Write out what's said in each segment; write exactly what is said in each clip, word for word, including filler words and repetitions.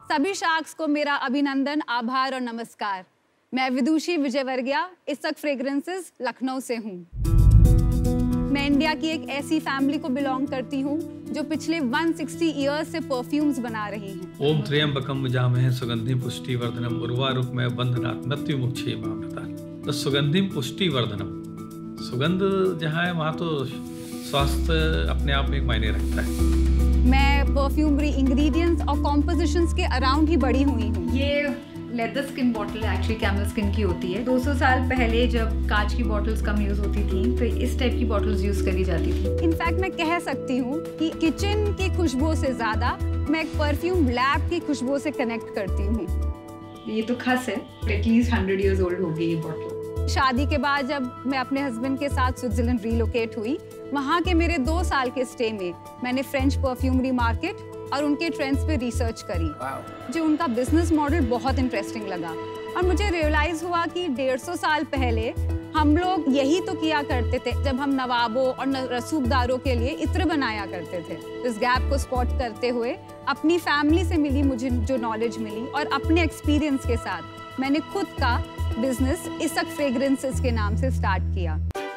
सभी शार्क्स को मेरा अभिनंदन, आभार और नमस्कार। मैं विदुषी विजयवर्गीय, इसक फ्रेग्रेंसेस, लखनऊ से हूँ। मैं इंडिया की एक ऐसी फैमिली को बिलोंग करती हूँ जो पिछले एक सौ साठ इयर्स से परफ्यूम्स बना रही हैं। ओम त्र्यंबकम यजामहे सुगंधिम पुष्टिवर्धनम उर्वारुकमय बंधनात् मृत्युमुक्षेमामृतात्। तो सुगंधिम पुष्टिवर्धनम, सुगंध जहाँ है वहाँ तो स्वास्थ्य अपने आप में एक मायने रखता है। मैं परफ्यूमरी इंग्रेडिएंट्स और कॉम्पोजिशंस के अराउंड ही बड़ी हुई हूँ। ये leather skin bottle actually camel skin की होती है। दो सौ साल पहले जब कांच की बॉटल्स कम यूज होती थी तो इस टाइप की बॉटल्स यूज करी जाती थी। इनफैक्ट मैं कह सकती हूँ कि किचन की खुशबू से ज्यादा मैं एक परफ्यूम लैब की खुशबू से कनेक्ट करती हूँ। ये तो खास है, एटलीस्ट हंड्रेड इयर्स ओल्ड होगी ये बॉटल। शादी के बाद जब मैं अपने हस्बैंड के साथ स्विट्जरलैंड रिलोकेट हुई, वहाँ के मेरे दो साल के स्टे में मैंने फ्रेंच परफ्यूमरी मार्केट और उनके ट्रेंड्स पे रिसर्च करी। मुझे उनका बिजनेस मॉडल बहुत इंटरेस्टिंग लगा और मुझे रियलाइज हुआ कि डेढ़ सौ साल पहले हम लोग यही तो किया करते थे जब हम नवाबों और रसूखदारों के लिए इत्र बनाया करते थे। इस गैप को स्पॉट करते हुए अपनी फैमिली से मिली मुझे जो नॉलेज मिली और अपने एक्सपीरियंस के साथ मैंने खुद का बिजनेस इसक फ्रेग्रेंसेस के नाम से स्टार्ट किया।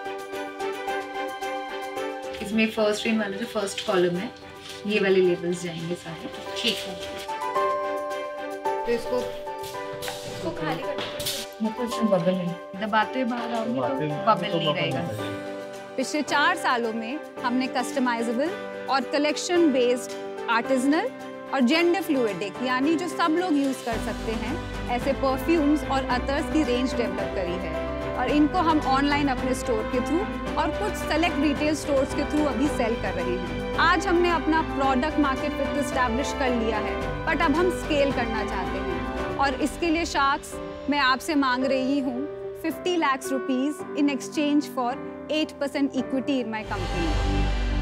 इसमें फर्स्ट रेन वाला जो फर्स्ट कॉलम है, ये वाले लेबल्स जाएंगे सारे। ठीक है, तो इसको इसको खाली करना मतलब इसमें बबल है, दबाते बाहर आओगे तो बबल नहीं रहेगा। पिछले चार सालों में हमने कस्टमाइजेबल और कलेक्शन बेस्ड आर्टिजनल और जेंडर फ्लूइडिक यानी जो सब लोग यूज कर सकते हैं ऐसे परफ्यूम्स और अतर्स की रेंज डेवलप करी है और इनको हम ऑनलाइन अपने स्टोर के थ्रू और कुछ सेलेक्ट रिटेल स्टोर्स के थ्रू अभी सेल कर रहे हैं। आज हमने अपना प्रोडक्ट मार्केट फिट एस्टैब्लिश कर लिया है, बट अब हम स्केल करना चाहते हैं और इसके लिए शार्क्स मैं आपसे मांग रही हूँ पचास lakh rupees in exchange for आठ percent equity in my company.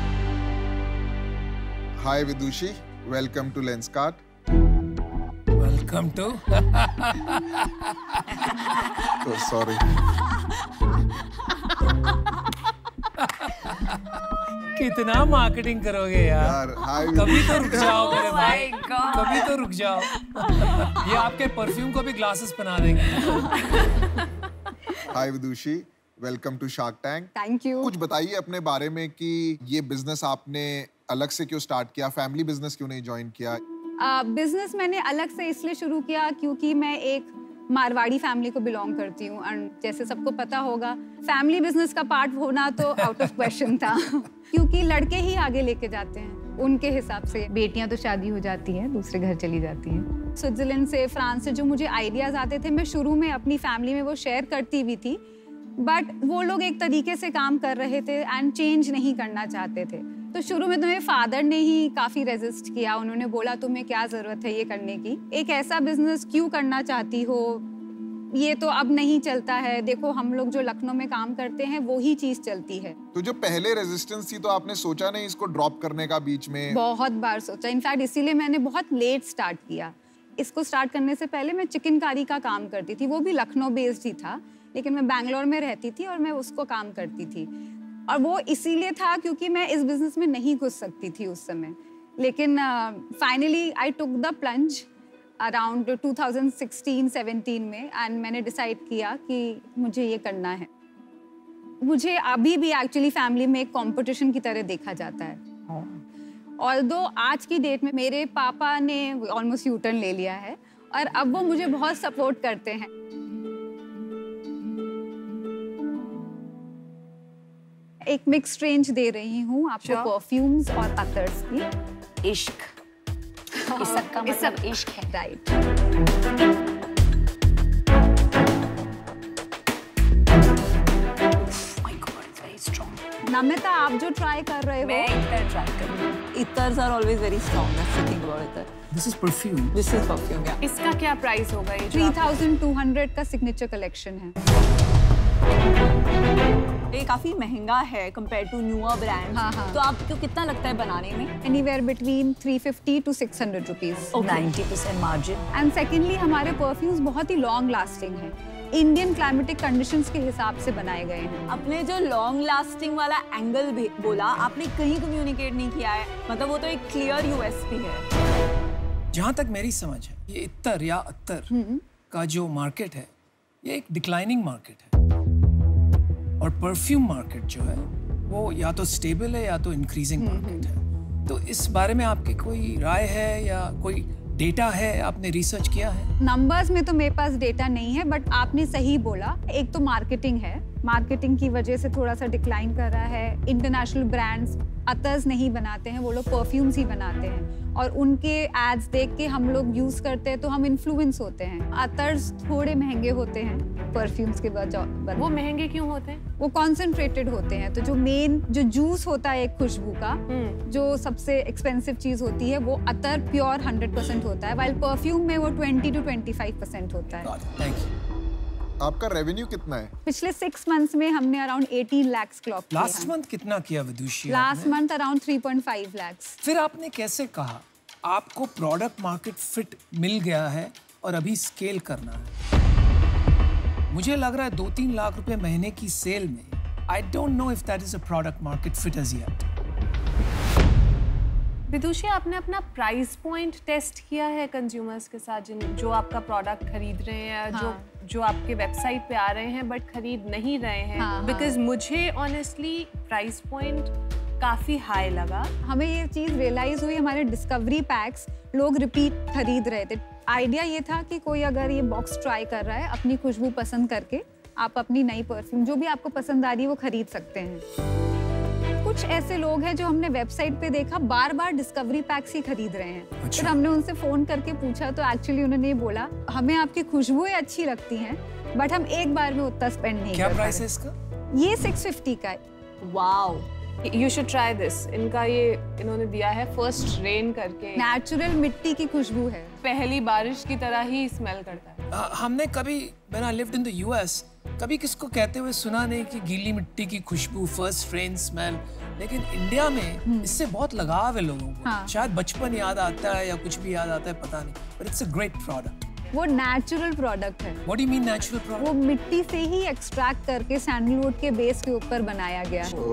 Hi Vidushi, welcome to Lenskart. Welcome to तो सॉरी। कितना मार्केटिंग करोगे यार, यार हाय कभी तो रुक जाओ मेरे भाई, कभी तो रुक जाओ। ये आपके परफ्यूम को भी ग्लासेस पहना देंगे। Hi Vidushi, welcome to Shark Tank. Thank you. कुछ बताइए अपने बारे में कि ये बिजनेस आपने अलग से क्यों स्टार्ट किया, फैमिली बिजनेस क्यों नहीं ज्वाइन किया? बिजनेस uh, मैंने अलग से इसलिए शुरू किया क्योंकि मैं एक मारवाड़ी फैमिली को बिलोंग करती हूँ और जैसे सबको पता होगा फैमिली बिजनेस का पार्ट होना तो आउट ऑफ क्वेश्चन था क्योंकि लड़के ही आगे लेके जाते हैं उनके हिसाब से। बेटियां तो शादी हो जाती हैं, दूसरे घर चली जाती हैं। स्विट्जरलैंड से, फ्रांस से जो मुझे आइडियाज आते थे मैं शुरू में अपनी फैमिली में वो शेयर करती भी थी, बट वो लोग एक तरीके से काम कर रहे थे एंड चेंज नहीं करना चाहते थे। तो शुरू में तो मेरे फादर ने ही काफ़ी रेजिस्ट किया, उन्होंने बोला तुम्हें क्या ज़रूरत है ये करने की, एक ऐसा बिजनेस क्यों करना चाहती हो, ये तो अब नहीं चलता है, देखो हम लोग जो लखनऊ में काम करते हैं वो ही चीज़ चलती है। तो जो पहले रेजिस्टेंस थी तो आपने सोचा नहीं इसको ड्रॉप करने का बीच में? बहुत बार सोचा, इनफैक्ट इसीलिए मैंने बहुत लेट स्टार्ट किया। इसको स्टार्ट करने से पहले मैं चिकनकारी का काम करती थी, वो भी लखनऊ बेस्ड ही था, लेकिन मैं बैंगलोर में रहती थी और मैं उसको काम करती थी और वो इसीलिए था क्योंकि मैं इस बिजनेस में नहीं घुस सकती थी उस समय। लेकिन finally I took the plunge around two thousand sixteen seventeen में एंड मैंने डिसाइड किया कि मुझे ये करना है। मुझे अभी भी एक्चुअली फैमिली में एक कंपटीशन की तरह देखा जाता है। ऑल्दो आज की डेट में मेरे पापा ने ऑलमोस्ट यू टर्न ले लिया है और अब वो मुझे बहुत सपोर्ट करते हैं। एक मिक्स रेंज दे रही हूँ आपको परफ्यूम्स और अतर्स की। इश्क, इसक का मतलब इश्क है, right. My God, it's very strong. Namita, आप जो ट्राई कर रहे हो, मैं इतर ट्राई कर रही हूँ। इतर्स are always very strong, that's the thing about इतर। This is perfume, this is perfume. या इसका क्या प्राइस होगा? ये थ्री थाउजेंड टू हंड्रेड का सिग्नेचर कलेक्शन है। ये काफी महंगा है कंपेयर टू न्यूअर ब्रांड्स। हाँ, हाँ। तो आपको कितना लगता है बनाने में? Anywhere between three fifty to six hundred rupees. Ninety percent margin. And secondly हमारे परफ्यूम्स बहुत ही लॉन्ग लास्टिंग है, इंडियन क्लाइमेटिक कंडीशंस के हिसाब से बनाए गए हैं। आपने जो लॉन्ग लास्टिंग वाला एंगल बोला, आपने कहीं कम्युनिकेट नहीं किया है, मतलब वो तो एक क्लियर यूएसपी है। जहाँ तक मेरी समझ है, ये इत्तर या अत्तर का जो मार्केट है, ये एक डिक्लाइनिंग मार्केट है, और परफ्यूम मार्केट जो है वो या तो स्टेबल है या तो इंक्रीजिंग मार्केट है। तो इस बारे में आपकी कोई राय है या कोई डेटा है, आपने रिसर्च किया है? नंबर्स में तो मेरे पास डेटा नहीं है, बट आपने सही बोला। एक तो मार्केटिंग है, मार्केटिंग की वजह से थोड़ा सा डिक्लाइन कर रहा है। इंटरनेशनल ब्रांड्स अतर्स नहीं बनाते हैं, वो लोग परफ्यूम्स ही बनाते हैं, और उनके एड्स देख के हम लोग यूज करते हैं तो हम इन्फ्लुएंस होते हैं। अतर्स थोड़े महंगे होते हैं परफ्यूम्स के बजाय। वो महंगे क्यों होते हैं? वो कॉन्सेंट्रेटेड होते हैं, तो जो मेन जो जूस होता है एक खुशबू का, जो सबसे एक्सपेंसिव चीज होती है, वो अतर प्योर हंड्रेड परसेंट होता है, वाइल परफ्यूम में वो twenty to twenty five percent होता है। Thank you. आपका रेवेन्यू कितना है? पिछले सिक्स मंथ्स में हमने अराउंड एटीन लाख क्लॉक किया। लास्ट मंथ कितना किया Vidushi? Last month around three point five lakh. फिर आपने कैसे कहा आपको प्रोडक्ट मार्केट फिट मिल गया है और अभी स्केल करना है? मुझे लग रहा है दो तीन लाख रुपए महीने की सेल में, I don't know if that is a product market fit as yet. Vidushi, आपने अपना प्राइस पॉइंट टेस्ट किया है कंज्यूमर्स के साथ, जिन जो आपका प्रोडक्ट खरीद रहे हैं, हाँ. जो जो आपके वेबसाइट पे आ रहे हैं बट खरीद नहीं रहे हैं? बिकॉज हाँ, मुझे ऑनेस्टली प्राइस पॉइंट काफी हाई लगा। हमें ये चीज रियलाइज हुई, हमारे डिस्कवरी पैक्स लोग रिपीट खरीद रहे थे। आइडिया ये था कि कोई अगर ये बॉक्स ट्राई कर रहा है, अपनी खुशबू पसंद करके आप अपनी नई परफ्यूम जो भी आपको पसंद आ रही है वो खरीद सकते हैं। कुछ ऐसे लोग हैं जो हमने वेबसाइट पे देखा बार बार डिस्कवरी पैक्स ही खरीद रहे हैं। अच्छा। फिर हमने उनसे फोन करके पूछा तो एक्चुअली उन्होंने ये बोला, हमें आपकी खुशबुएं अच्छी लगती हैं बट हम एक बार में उतना स्पेंड नहीं क्या कर प्राइस है इसका? ये सिक्स फिफ्टी का है। Wow, you should try this. इनका ये इन्होंने दिया है फर्स्ट रेन करके, नेचुरल मिट्टी की खुशबू है, पहली बारिश की तरह ही स्मेल करता है। आ, हमने कभी when I lived in the US कभी किसको कहते हुए सुना नहीं कि गीली मिट्टी की खुशबू, फर्स्ट रेन स्मेल, लेकिन इंडिया में इससे बहुत लगाव है लोगों को। हाँ। शायद बचपन याद आता है या कुछ भी याद आता है, पता नहीं, but it's a great product. वो नेचुरल प्रोडक्ट है। What do you mean natural product? वो मिट्टी से ही एक्सट्रैक्ट करके सैंडलवुड के बेस के ऊपर बनाया गया है।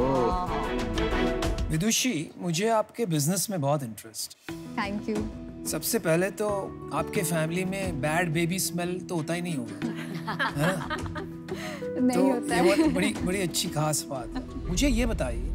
विदुषी, मुझे आपके बिजनेस में बहुत इंटरेस्ट। Thank you. सबसे पहले तो आपके फैमिली में बैड बेबी स्मेल तो होता ही नहीं होगा, है ना? नहीं तो होता ये है। बहुत बड़ी बड़ी अच्छी खास बात है। मुझे ये बताइए,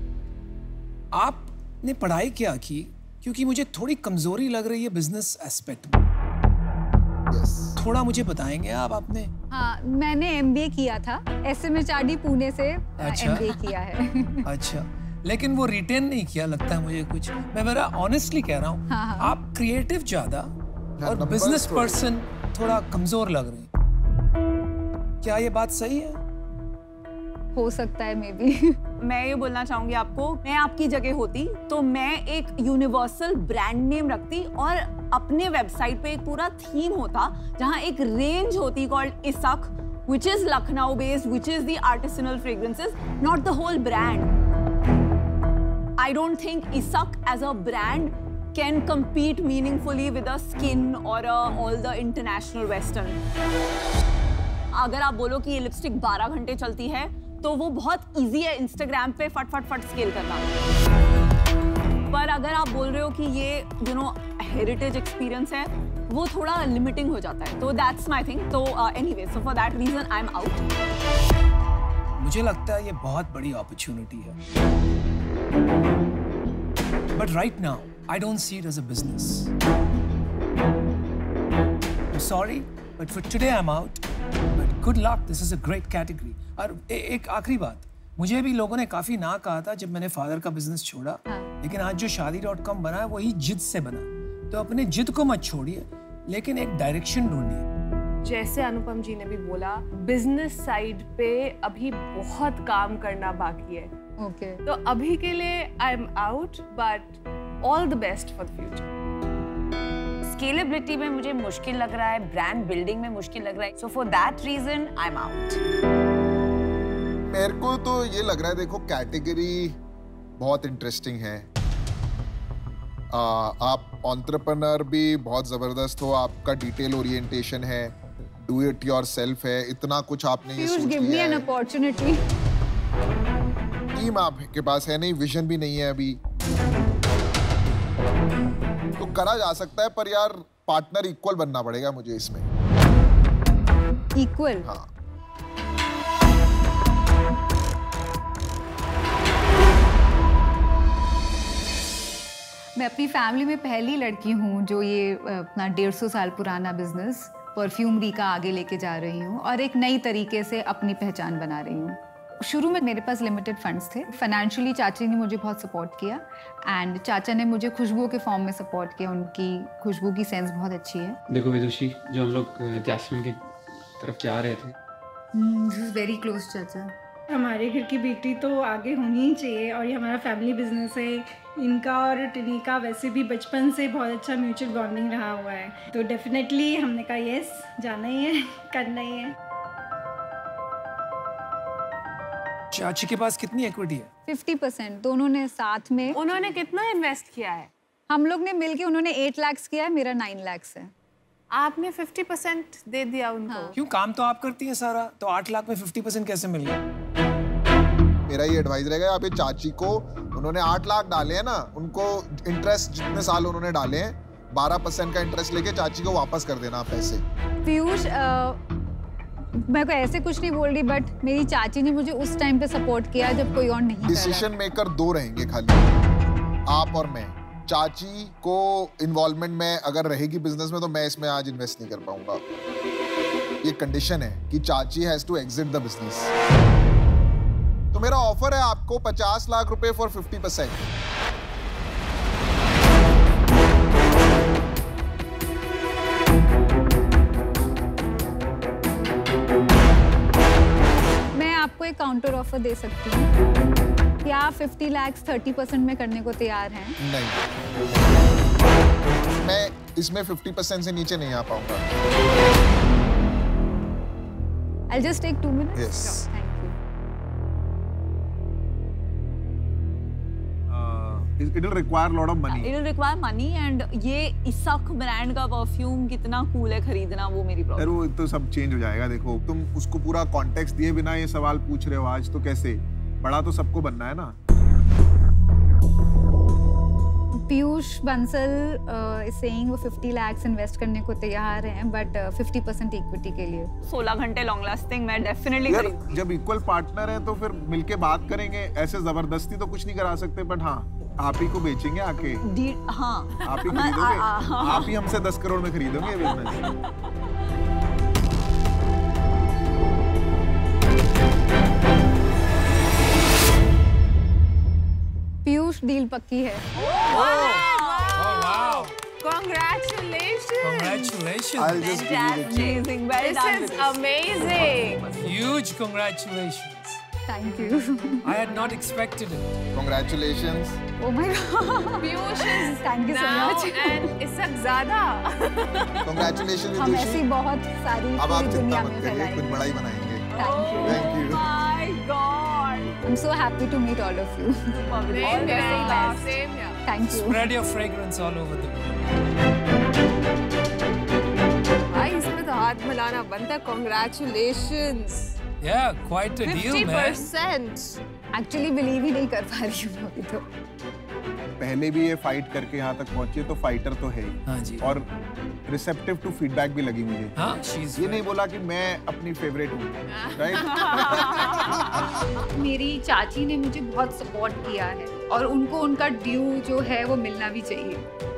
आपने पढ़ाई क्या की? क्योंकि मुझे थोड़ी कमजोरी लग रही है बिजनेस एस्पेक्ट में। yes. थोड़ा मुझे बताएंगे आप? आपने? हाँ, मैंने एमबीए किया था, एसएमएचआरडी पुणे से अच्छा। एमबीए किया है। अच्छा, लेकिन वो रिटेन नहीं किया लगता है मुझे कुछ। मैं मेरा ऑनेस्टली कह रहा हूँ, हाँ, हाँ। आप क्रिएटिव ज्यादा और numbers बिजनेस थोड़े। पर्सन थोड़ा कमजोर लग रहे हैं। क्या ये बात सही है? हो सकता है मे बी। मैं ये बोलना चाहूंगी आपको, मैं आपकी जगह होती तो मैं एक यूनिवर्सल ब्रांड नेम रखती और अपने वेबसाइट पे एक पूरा थीम होता जहां एक रेंज होती कॉल्ड इसक, which is Lucknow based, which is the artisanal fragrances, not the whole brand. I don't think Isak as a brand can compete meaningfully with a Skin or a, all the international western. अगर आप बोलो कि ये lipstick बारह घंटे चलती है तो वो बहुत इजी है इंस्टाग्राम पे फट फट फट स्केल करना। पर अगर आप बोल रहे हो कि ये यू नो हेरिटेज एक्सपीरियंस है, वो थोड़ा लिमिटिंग हो जाता है। तो दैट्स माय थिंग। तो anyway, so for that reason I am out. मुझे लगता है ये बहुत बड़ी अपॉर्चुनिटी है, but right now I don't see it as a business. Sorry, but for today I am out, but good luck, this is a great category. और ए, एक आखिरी बात, मुझे भी लोगों ने काफी ना कहा था जब मैंने फादर का बिजनेस छोड़ा, हाँ। लेकिन आज जो शादी डॉट कॉम बना है वही जिद से बना। तो अपने जिद को मत छोड़िए, लेकिन एक डायरेक्शन ढूंढिए। जैसे अनुपम जी ने भी बोला, बिजनेस साइड पे अभी बहुत काम करना बाकी है। ओके। तो अभी के लिए I am out, but all the best for the future. Scalability में मुझे मुश्किल लग रहा है, ब्रांड बिल्डिंग में मुश्किल लग रहा है, so for that reason I am out. मेरे को तो ये लग रहा है, देखो कैटेगरी बहुत इंटरेस्टिंग है। आ, आप एंटरप्रेन्योर भी बहुत जबरदस्त हो, आपका डिटेल ओरिएंटेशन है, डू इट योरसेल्फ है, इतना कुछ आपने ये सोच गिव मी लिया एन है। अपॉर्चुनिटी। टीम आपके पास है नहीं, विजन भी नहीं है अभी, तो करा जा सकता है, पर यार पार्टनर इक्वल बनना पड़ेगा मुझे इसमें। इक्वल? हाँ। मैं अपनी फैमिली में पहली लड़की हूँ जो ये अपना डेढ़ सौ साल पुराना बिजनेस परफ्यूमरी का आगे लेके जा रही हूँ और एक नई तरीके से अपनी पहचान बना रही हूँ। शुरू में मेरे पास लिमिटेड फंड्स थे। फाइनेंशियली चाची ने मुझे बहुत सपोर्ट किया एंड चाचा ने मुझे खुशबू के फॉर्म में सपोर्ट किया। उनकी खुशबू की सेंस बहुत अच्छी है। देखो विदुषी, जो हम लोग जैस्मिन की तरफ जा रहे थे, दिस इज वेरी क्लोज चाचा। हमारे घर की बेटी तो आगे होनी ही चाहिए और ये हमारा फैमिली बिजनेस है। इनका और टिनी का वैसे भी बचपन से बहुत अच्छा म्यूचुअल बॉन्डिंग रहा हुआ है, तो डेफिनेटली हमने कहा यस, जाना ही है, करना ही है। चाची के पास कितनी इक्विटी है? फिफ्टी परसेंट दोनों ने साथ में। उन्होंने कितना इन्वेस्ट किया है? हम लोग ने मिलके, उन्होंने एट लाख किया है, मेरा नाइन लाख है। आपने फिफ्टी परसेंट दे दिया उनको? हाँ। क्यों, काम तो आप करती हैं सारा, तो आठ लाख में फिफ्टी परसेंट कैसे मिल गया? मेरा ये एडवाइस रहेगा, आप ये चाची को, उन्होंने आठ लाख डाले हैं ना, उनको इंटरेस्ट जितने साल उन्होंने डाले हैं बारह परसेंट का इंटरेस्ट लेके चाची को वापस कर देना पैसे। पीयूष, मैं को ऐसे कुछ नहीं बोल रही, बट मेरी चाची ने मुझे उस टाइम पे सपोर्ट किया जब कोई और नहीं। डिसीजन मेकर दो रहेंगे खाली, आप और मैं। चाची को इन्वॉल्वमेंट में अगर रहेगी बिजनेस में तो मैं इसमें आज इन्वेस्ट नहीं कर पाऊंगा। ये कंडीशन है कि चाची has to exit the business. तो मेरा ऑफर है आपको पचास लाख रुपए फॉर फिफ्टी परसेंट। मैं आपको एक काउंटर ऑफर दे सकती हूँ। क्या आप फिफ्टी लाख थर्टी परसेंट में करने को तैयार हैं? नहीं, मैं इसमें फिफ्टी परसेंट से नीचे नहीं आ पाऊंगा। I'll just take two minutes. Yes. No, thank you. Uh, it will require a lot of money. It will require money and ये इसक ब्रांड का परफ्यूम कितना कूल है खरीदना, वो मेरी प्रॉब्लम। वो तो सब चेंज हो जाएगा। देखो, तुम उसको पूरा कॉन्टेक्स्ट दिए बिना ये सवाल पूछ रहे हो आज, तो कैसे? बड़ा तो सबको बनना है ना। पीयूष बंसल इज सेइंग वो फिफ्टी लाख इन्वेस्ट करने को तैयार हैं, बट फिफ्टी परसेंट इक्विटी के लिए। सोलह घंटे लॉन्ग लास्टिंग मैं डेफिनेटली खरीदूंगी। जब इक्वल पार्टनर है तो फिर मिलके बात करेंगे। ऐसे जबरदस्ती तो कुछ नहीं करा सकते, बट हाँ, आप ही को बेचेंगे आके। हाँ, आप ही खरीदोगे, आप ही हमसे दस करोड़ में खरीदोगे ये बिजनेस। पीयूष, डील पक्की है। Congratulations! Congratulations! I'll just give you the check. Amazing, well This done. is amazing. Huge congratulations! Thank you. I had not expected it. Congratulations. Oh my God. Piyush is Thank you so now much. and इसक ज़्यादा। Congratulations हम ऐसी विदुषी। बहुत सारी अब आप पूरी चिंता दुनिया मत में करिए, फैलाएंगे। कुछ बड़ा ही बनाएंगे। Thank you. Thank you. My God! I'm so happy to meet all of you. All the Same very here, best. same here. Thank you. Spread your fragrance all over the world. भाई इसमें तो हाथ मिलाना बनता। Congratulations! Yeah, quite a deal, fifty man. percent. Actually believe ही नहीं कर पा रही हूँ अभी तो। पहले भी ये फाइट करके यहाँ तक पहुंची, तो फाइटर तो है ही। हाँ जी। और रिसेप्टिव टू फीडबैक भी लगी मुझे। हाँ, she's ये नहीं बोला कि मैं अपनी फेवरेट हूँ, राइट? मेरी चाची ने मुझे बहुत सपोर्ट किया है और उनको उनका ड्यू जो है वो मिलना भी चाहिए।